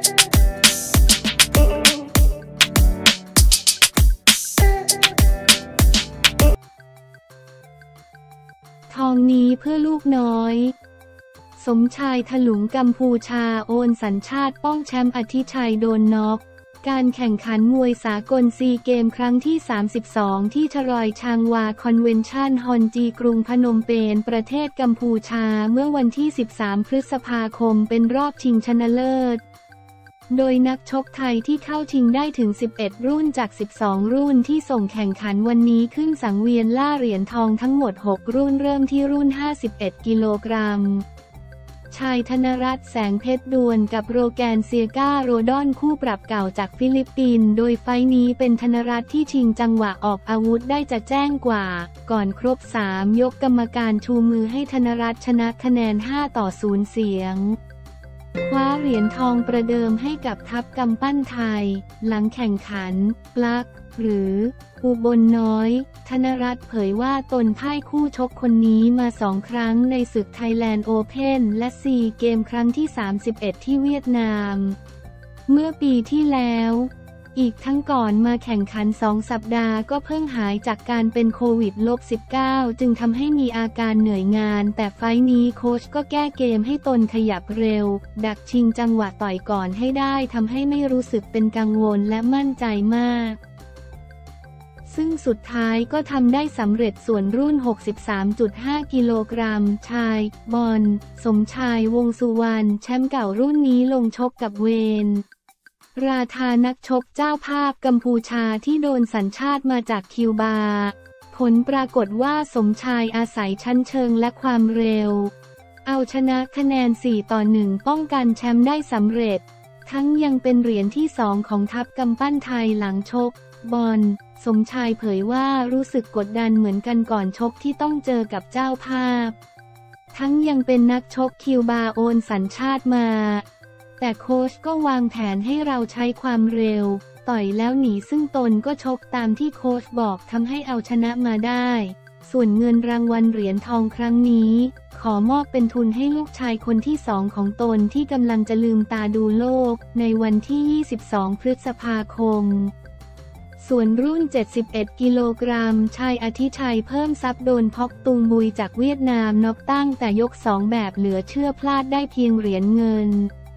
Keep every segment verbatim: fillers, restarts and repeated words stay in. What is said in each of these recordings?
ทองนี้เพื่อลูกน้อยสมชายถลุงกัมพูชาโอนสัญชาติป้องแชมป์อธิชัยโดนน็อกการแข่งขันมวยสากลซีเกมครั้งที่สามสิบสองที่ชรอยชางวาคอนเวนชั่นฮอนจีกรุงพนมเปญประเทศกัมพูชาเมื่อวันที่สิบสามพฤษภาคมเป็นรอบชิงชนะเลิศโดยนักชกไทยที่เข้าชิงได้ถึงสิบเอ็ดรุ่นจากสิบสองรุ่นที่ส่งแข่งขันวันนี้ขึ้นสังเวียนล่าเหรียญทองทั้งหมดหกรุ่นเริ่มที่รุ่นห้าสิบเอ็ดกิโลกรัมชายธนรัตน์แสงเพชรดวลกับโรแกนเซียก้าโรดอนคู่ปรับเก่าจากฟิลิปปินส์โดยไฟท์นี้เป็นธนรัตน์ที่ชิงจังหวะออกอาวุธได้จะแจ้งกว่าก่อนครบสามยกกรรมการชูมือให้ธนรัตน์ชนะคะแนนห้าต่อศูนย์เสียงคว้าเหรียญทองประเดิมให้กับทัพกำปั้นไทยหลังแข่งขันปลั๊กหรืออุบลน้อยธนรัตน์เผยว่าตนพ่ายคู่ชกคนนี้มาสองครั้งในศึกไทยแลนด์โอเพ่นและซีเกมครั้งที่สามสิบเอ็ดที่เวียดนามเมื่อปีที่แล้วอีกทั้งก่อนมาแข่งขันสองสัปดาห์ก็เพิ่งหายจากการเป็นโควิด สิบเก้า จึงทำให้มีอาการเหนื่อยงานแต่ไฟท์นี้โค้ชก็แก้เกมให้ตนขยับเร็วดักชิงจังหวะต่อยก่อนให้ได้ทำให้ไม่รู้สึกเป็นกังวลและมั่นใจมากซึ่งสุดท้ายก็ทำได้สำเร็จส่วนรุ่น หกสิบสามจุดห้า กิโลกรัมชายบอลสมชายวงสุวรรณแชมป์เก่ารุ่นนี้ลงชกกับเวนราธานักชกเจ้าภาพกัมพูชาที่โดนสัญชาติมาจากคิวบาผลปรากฏว่าสมชายอาศัยชั้นเชิงและความเร็วเอาชนะคะแนนสี่ต่อหนึ่งป้องกันแชมป์ได้สำเร็จทั้งยังเป็นเหรียญที่สองของทัพกำปั้นไทยหลังชกบอลสมชายเผยว่ารู้สึกกดดันเหมือนกันก่อนชกที่ต้องเจอกับเจ้าภาพทั้งยังเป็นนักชกคิวบาโอนสัญชาติมาแต่โค้ชก็วางแผนให้เราใช้ความเร็วต่อยแล้วหนีซึ่งตนก็ชกตามที่โค้ชบอกทำให้เอาชนะมาได้ส่วนเงินรางวัลเหรียญทองครั้งนี้ขอมอบเป็นทุนให้ลูกชายคนที่สองของตนที่กำลังจะลืมตาดูโลกในวันที่ยี่สิบสองพฤษภาคมส่วนรุ่นเจ็ดสิบเอ็ดกิโลกรัมชายอธิชัยเพิ่มทรัพย์โดนพอกตุงบุยจากเวียดนามน็อกตั้งแต่ยกสองแบบเหลือเชื่อพลาดได้เพียงเหรียญเงิน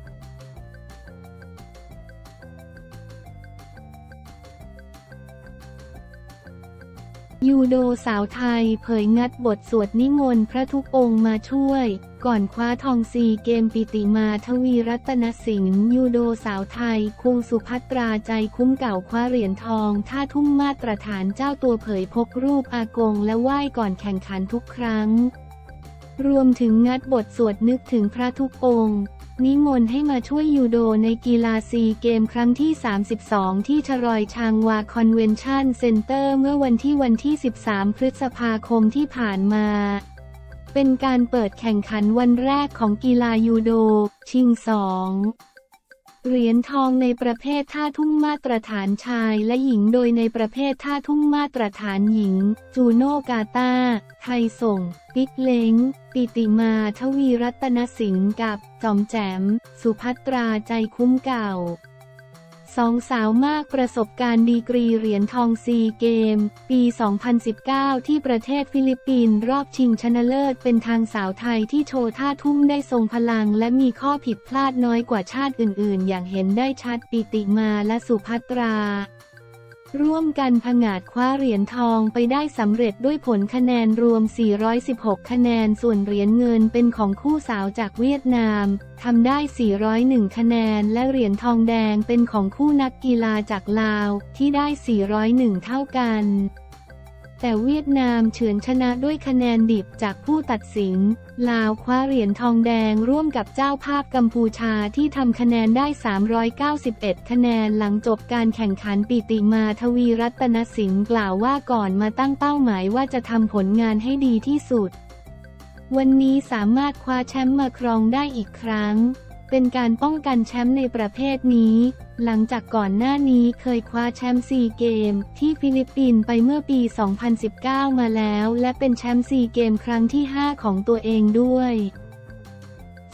ยูโดสาวไทยเผยงัดบทสวดนิมนต์พระทุกองค์มาช่วยก่อนคว้าทองซีเกมปิติมาทวีรัตนสิงห์ยูโดสาวไทยคุงสุภัตราใจคุ้มเก่าคว้าเหรียญทองท่าทุ่มมาตรฐานเจ้าตัวเผยพกรูปอากงและไหว้ก่อนแข่งขันทุกครั้งรวมถึงงัดบทสวดนึกถึงพระทุกองค์นิมนต์ให้มาช่วยยูโดในกีฬาซีเกมครั้งที่สามสิบสองที่ชรอยชางวาคอนเวนชั่นเซ็นเตอร์เมื่อวันที่วันที่สิบสามพฤษภาคมที่ผ่านมาเป็นการเปิดแข่งขันวันแรกของกีฬายูโดชิงสองเหรียญทองในประเภทท่าทุ่งมาตรฐานชายและหญิงโดยในประเภทท่าทุ่งมาตรฐานหญิงจูโน่กาตาไทยส่งปิ๊กเล้งปิติมาทวีรัตนสิงห์กับจอมแจ๋มสุภัตราใจคุ้มเก่าสองสาวมากประสบการณ์ดีกรีเหรียญทองซีเกมปีสองพันสิบเก้าที่ประเทศฟิลิปปินส์รอบชิงชนะเลิศเป็นทางสาวไทยที่โชว์ท่าทุ่มได้ทรงพลังและมีข้อผิดพลาดน้อยกว่าชาติอื่นๆอย่างเห็นได้ชัดปิติมาและสุภัตราร่วมกันผงาดคว้าเหรียญทองไปได้สำเร็จด้วยผลคะแนนรวมสี่ร้อยสิบหกคะแนนส่วนเหรียญเงินเป็นของคู่สาวจากเวียดนามทำได้สี่ร้อยเอ็ดคะแนนและเหรียญทองแดงเป็นของคู่นักกีฬาจากลาวที่ได้สี่ร้อยเอ็ดเท่ากันแต่เวียดนามเฉือนชนะด้วยคะแนนดิบจากผู้ตัดสินลาวคว้าเหรียญทองแดงร่วมกับเจ้าภาพกัมพูชาที่ทำคะแนนได้สามร้อยเก้าสิบเอ็ดคะแนนหลังจบการแข่งขันปิติมาทวีรัตนสิงห์กล่าวว่าก่อนมาตั้งเป้าหมายว่าจะทำผลงานให้ดีที่สุดวันนี้สามารถคว้าแชมป์มาครองได้อีกครั้งเป็นการป้องกันแชมป์ในประเภทนี้หลังจากก่อนหน้านี้เคยคว้าแชมป์ซีเกมที่ฟิลิปปินส์ไปเมื่อปีสองพันสิบเก้ามาแล้วและเป็นแชมป์ซีเกมครั้งที่ห้าของตัวเองด้วย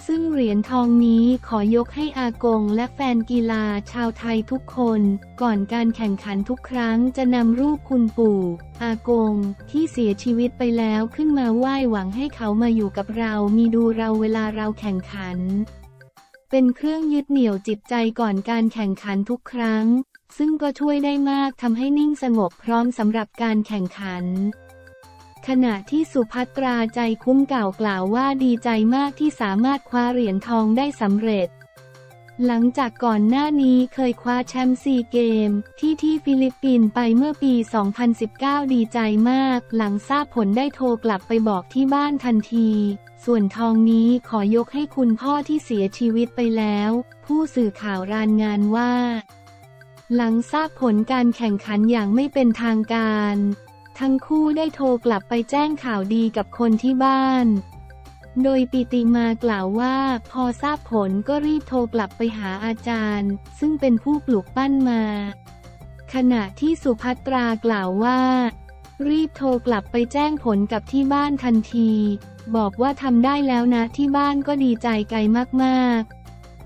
ซึ่งเหรียญทองนี้ขอยกให้อากงและแฟนกีฬาชาวไทยทุกคนก่อนการแข่งขันทุกครั้งจะนำรูปคุณปู่อากงที่เสียชีวิตไปแล้วขึ้นมาไหว้หวังให้เขามาอยู่กับเรามีดูเราเวลาเราแข่งขันเป็นเครื่องยึดเหนี่ยวจิตใจก่อนการแข่งขันทุกครั้งซึ่งก็ช่วยได้มากทำให้นิ่งสงบพร้อมสำหรับการแข่งขันขณะที่สุภัตราใจคุ้มเก่ากล่าวว่าดีใจมากที่สามารถคว้าเหรียญทองได้สำเร็จหลังจากก่อนหน้านี้เคยคว้าแชมป์ซีเกมที่ที่ฟิลิปปินส์ไปเมื่อปี สองพันสิบเก้า ดีใจมากหลังทราบผลได้โทรกลับไปบอกที่บ้านทันทีส่วนทองนี้ขอยกให้คุณพ่อที่เสียชีวิตไปแล้วผู้สื่อข่าวรายงานว่าหลังทราบผลการแข่งขันอย่างไม่เป็นทางการทั้งคู่ได้โทรกลับไปแจ้งข่าวดีกับคนที่บ้านโดยปิติมากล่าวว่าพอทราบผลก็รีบโทรกลับไปหาอาจารย์ซึ่งเป็นผู้ปลูกปั้นมาขณะที่สุภัตรากล่าวว่ารีบโทรกลับไปแจ้งผลกับที่บ้านทันทีบอกว่าทำได้แล้วนะที่บ้านก็ดีใจไกลมากๆ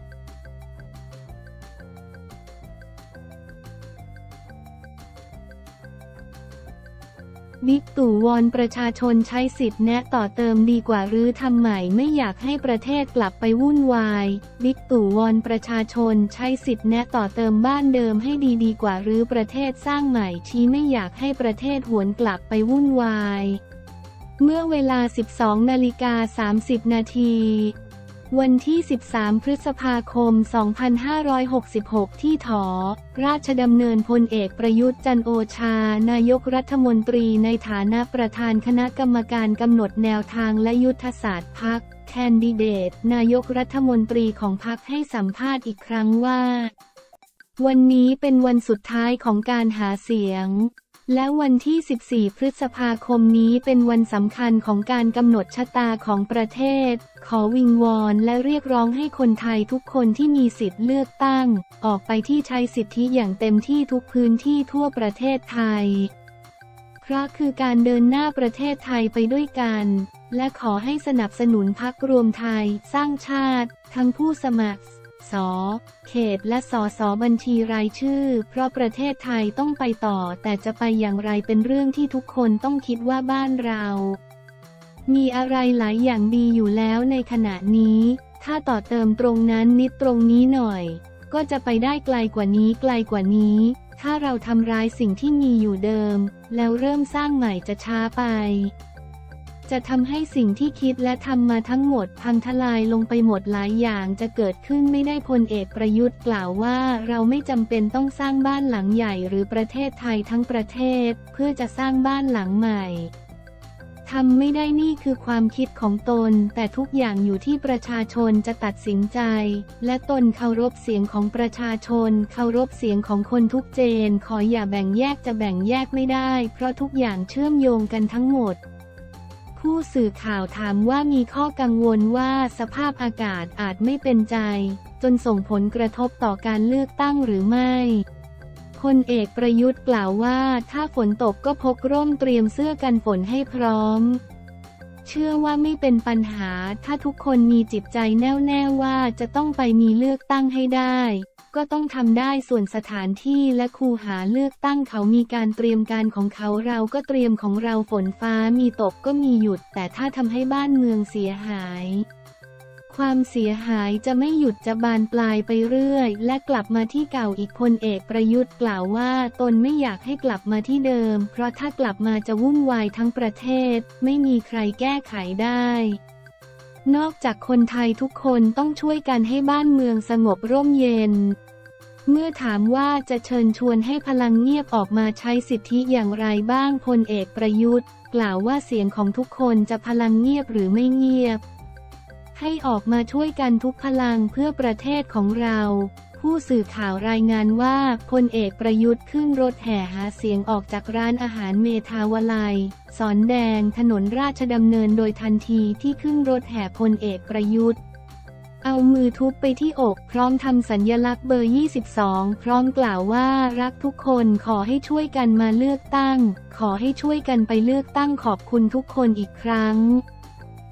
บิ๊กตู่วอนประชาชนใช้สิทธิ์แนะต่อเติมดีกว่าหรือทำใหม่ไม่อยากให้ประเทศกลับไปวุ่นวายบิ๊กตู่วอนประชาชนใช้สิทธิ์แนะต่อเติมบ้านเดิมให้ดีดีกว่าหรือประเทศสร้างใหม่ชี้ไม่อยากให้ประเทศหวนกลับไปวุ่นวายเมื่อเวลา สิบสองนาฬิกาสามสิบนาทีวันที่ สิบสาม พฤษภาคม สองพันห้าร้อยหกสิบหก ที่ถอราชดำเนินพลเอกประยุทธ์จันทร์โอชานายกรัฐมนตรีในฐานะประธานคณะกรรมการกำหนดแนวทางและยุทธศาสตร์พรรคแคนดิเดตนายกรัฐมนตรีของพรรคให้สัมภาษณ์อีกครั้งว่าวันนี้เป็นวันสุดท้ายของการหาเสียงและวันที่ สิบสี่ พฤษภาคมนี้เป็นวันสำคัญของการกำหนดชะตาของประเทศขอวิงวอนและเรียกร้องให้คนไทยทุกคนที่มีสิทธิ์เลือกตั้งออกไปที่ใช้สิทธิอย่างเต็มที่ทุกพื้นที่ทั่วประเทศไทยเพราะคือการเดินหน้าประเทศไทยไปด้วยกันและขอให้สนับสนุนพรรครวมไทยสร้างชาติทั้งผู้สมัครส.เขตและส.ส.บัญชีรายชื่อเพราะประเทศไทยต้องไปต่อแต่จะไปอย่างไรเป็นเรื่องที่ทุกคนต้องคิดว่าบ้านเรามีอะไรหลายอย่างดีอยู่แล้วในขณะนี้ถ้าต่อเติมตรงนั้นนิดตรงนี้หน่อยก็จะไปได้ไกลกว่านี้ไกลกว่านี้ถ้าเราทำร้ายสิ่งที่มีอยู่เดิมแล้วเริ่มสร้างใหม่จะช้าไปจะทำให้สิ่งที่คิดและทำมาทั้งหมดพังทลายลงไปหมดหลายอย่างจะเกิดขึ้นไม่ได้พลเอกประยุทธ์กล่าวว่าเราไม่จำเป็นต้องสร้างบ้านหลังใหญ่หรือประเทศไทยทั้งประเทศเพื่อจะสร้างบ้านหลังใหม่ทำไม่ได้นี่คือความคิดของตนแต่ทุกอย่างอยู่ที่ประชาชนจะตัดสินใจและตนเคารพเสียงของประชาชนเคารพเสียงของคนทุกเจนขออย่าแบ่งแยกจะแบ่งแยกไม่ได้เพราะทุกอย่างเชื่อมโยงกันทั้งหมดผู้สื่อข่าวถามว่ามีข้อกังวลว่าสภาพอากาศอาจไม่เป็นใจจนส่งผลกระทบต่อการเลือกตั้งหรือไม่พลเอกประยุทธ์กล่าวว่าถ้าฝนตกก็พกร่มเตรียมเสื้อกันฝนให้พร้อมเชื่อว่าไม่เป็นปัญหาถ้าทุกคนมีจิตใจแน่วแน่ว่าจะต้องไปมีเลือกตั้งให้ได้ก็ต้องทำได้ส่วนสถานที่และคูหาเลือกตั้งเขามีการเตรียมการของเขาเราก็เตรียมของเราฝนฟ้ามีตกก็มีหยุดแต่ถ้าทำให้บ้านเมืองเสียหายความเสียหายจะไม่หยุดจะบานปลายไปเรื่อยและกลับมาที่เก่าอีกพลเอกประยุทธ์กล่าวว่าตนไม่อยากให้กลับมาที่เดิมเพราะถ้ากลับมาจะวุ่นวายทั้งประเทศไม่มีใครแก้ไขได้นอกจากคนไทยทุกคนต้องช่วยกันให้บ้านเมืองสงบร่มเย็นเมื่อถามว่าจะเชิญชวนให้พลังเงียบออกมาใช้สิทธิอย่างไรบ้างพลเอกประยุทธ์กล่าวว่าเสียงของทุกคนจะพลังเงียบหรือไม่เงียบให้ออกมาช่วยกันทุกพลังเพื่อประเทศของเราผู้สื่อข่าวรายงานว่าพลเอกประยุทธ์ขึ้นรถแห่หาเสียงออกจากร้านอาหารเมทาวลัยสอนแดงถนนราชดำเนินโดยทันทีที่ขึ้นรถแห่พลเอกประยุทธ์เอามือทุบไปที่อกพร้อมทำสัญลักษณ์เบอร์ยี่สิบสองพร้อมกล่าวว่ารักทุกคนขอให้ช่วยกันมาเลือกตั้งขอให้ช่วยกันไปเลือกตั้งขอบคุณทุกคนอีกครั้ง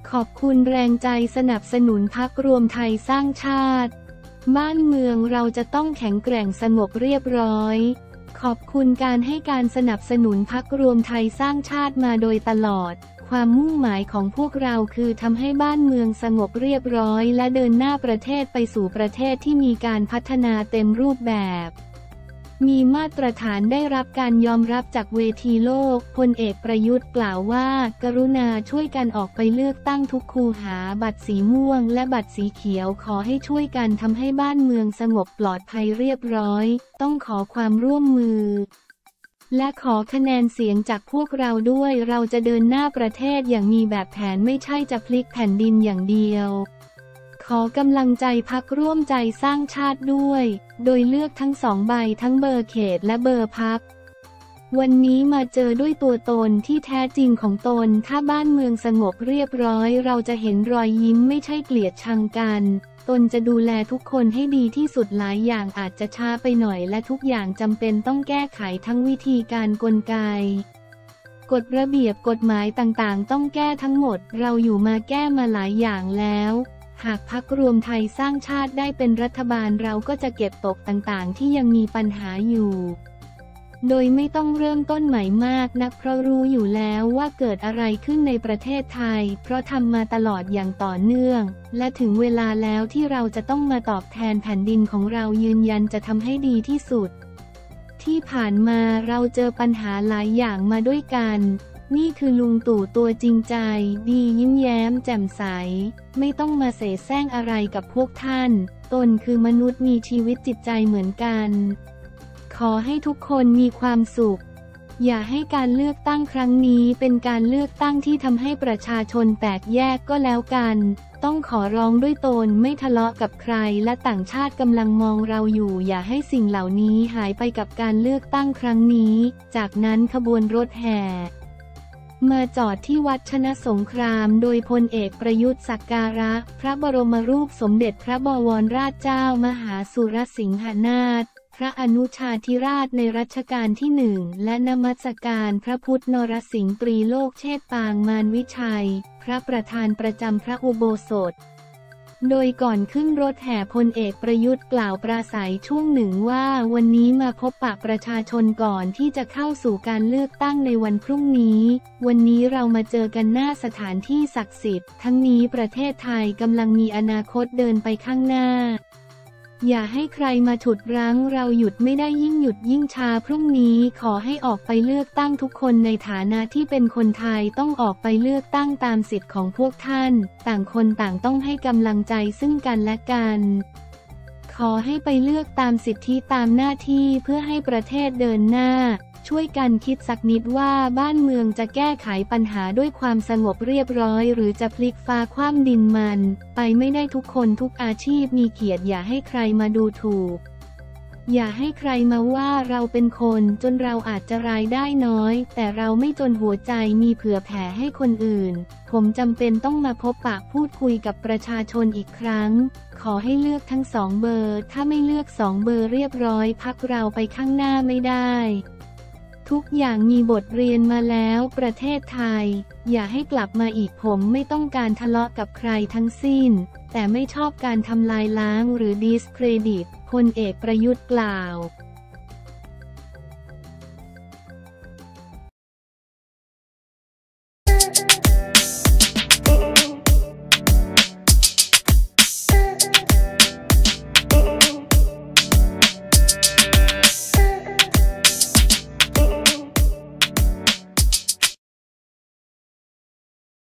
ขอบคุณแรงใจสนับสนุนพรรครวมไทยสร้างชาติบ้านเมืองเราจะต้องแข็งแกร่งสงบเรียบร้อยขอบคุณการให้การสนับสนุนพรรครวมไทยสร้างชาติมาโดยตลอดความมุ่งหมายของพวกเราคือทำให้บ้านเมืองสงบเรียบร้อยและเดินหน้าประเทศไปสู่ประเทศที่มีการพัฒนาเต็มรูปแบบมีมาตรฐานได้รับการยอมรับจากเวทีโลกพลเอกประยุทธ์กล่าวว่ากรุณาช่วยกันออกไปเลือกตั้งทุกคูหาบัตรสีม่วงและบัตรสีเขียวขอให้ช่วยกันทำให้บ้านเมืองสงบปลอดภัยเรียบร้อยต้องขอความร่วมมือและขอคะแนนเสียงจากพวกเราด้วยเราจะเดินหน้าประเทศอย่างมีแบบแผนไม่ใช่จะพลิกแผ่นดินอย่างเดียวขอกำลังใจพรรคร่วมใจสร้างชาติด้วยโดยเลือกทั้งสองใบทั้งเบอร์เขตและเบอร์พรรควันนี้มาเจอด้วยตัวตนที่แท้จริงของตนถ้าบ้านเมืองสงบเรียบร้อยเราจะเห็นรอยยิ้มไม่ใช่เกลียดชังกันตนจะดูแลทุกคนให้ดีที่สุดหลายอย่างอาจจะช้าไปหน่อยและทุกอย่างจำเป็นต้องแก้ไขทั้งวิธีการกลไกกฎระเบียบกฎหมายต่างๆต้องแก้ทั้งหมดเราอยู่มาแก้มาหลายอย่างแล้วหากพรรครวมไทยสร้างชาติได้เป็นรัฐบาลเราก็จะเก็บตกต่างๆที่ยังมีปัญหาอยู่โดยไม่ต้องเริ่มต้นใหม่มากนักเพราะรู้อยู่แล้วว่าเกิดอะไรขึ้นในประเทศไทยเพราะทำมาตลอดอย่างต่อเนื่องและถึงเวลาแล้วที่เราจะต้องมาตอบแทนแผ่นดินของเรายืนยันจะทำให้ดีที่สุดที่ผ่านมาเราเจอปัญหาหลายอย่างมาด้วยกันนี่คือลุงตู่ตัวจริงใจดียิ้มแย้มแจ่มใสไม่ต้องมาเสแสร้งอะไรกับพวกท่านตนคือมนุษย์มีชีวิตจิตใจเหมือนกันขอให้ทุกคนมีความสุขอย่าให้การเลือกตั้งครั้งนี้เป็นการเลือกตั้งที่ทำให้ประชาชนแตกแยกก็แล้วกันต้องขอร้องด้วยตนไม่ทะเลาะกับใครและต่างชาติกำลังมองเราอยู่อย่าให้สิ่งเหล่านี้หายไปกับการเลือกตั้งครั้งนี้จากนั้นขบวนรถแห่มาจอดที่วัดชนะสงครามโดยพลเอกประยุทธ์สักการะพระบรมรูปสมเด็จพระบวรราชเจ้ามหาสุรสิงหนาถพระอนุชาธิราชในรัชกาลที่หนึ่งและนมัสการพระพุทธนรสิงห์ตรีโลกเชษปางมารวิชัยพระประธานประจำพระอุโบสถโดยก่อนขึ้นรถแห่พลเอกประยุทธ์กล่าวปราศัยช่วงหนึ่งว่าวันนี้มาพบปะประชาชนก่อนที่จะเข้าสู่การเลือกตั้งในวันพรุ่งนี้วันนี้เรามาเจอกันหน้าสถานที่ศักดิ์สิทธิ์ทั้งนี้ประเทศไทยกำลังมีอนาคตเดินไปข้างหน้าอย่าให้ใครมาฉุดรั้งเราหยุดไม่ได้ยิ่งหยุดยิ่งช้าพรุ่งนี้ขอให้ออกไปเลือกตั้งทุกคนในฐานะที่เป็นคนไทยต้องออกไปเลือกตั้งตามสิทธิ์ของพวกท่านต่างคนต่างต้องให้กำลังใจซึ่งกันและกันขอให้ไปเลือกตามสิทธิตามหน้าที่เพื่อให้ประเทศเดินหน้าช่วยกันคิดสักนิดว่าบ้านเมืองจะแก้ไขปัญหาด้วยความสงบเรียบร้อยหรือจะพลิกฟ้าคว่ำดินมันไปไม่ได้ทุกคนทุกอาชีพมีเกียรติอย่าให้ใครมาดูถูกอย่าให้ใครมาว่าเราเป็นคนจนเราอาจจะรายได้น้อยแต่เราไม่จนหัวใจมีเผื่อแผ่ให้คนอื่นผมจำเป็นต้องมาพบปะพูดคุยกับประชาชนอีกครั้งขอให้เลือกทั้งสองเบอร์ถ้าไม่เลือกสองเบอร์เรียบร้อยพรรคเราไปข้างหน้าไม่ได้ทุกอย่างมีบทเรียนมาแล้วประเทศไทยอย่าให้กลับมาอีกผมไม่ต้องการทะเลาะกับใครทั้งสิ้นแต่ไม่ชอบการทำลายล้างหรือดิสเครดิตพลเอกประยุทธ์กล่าว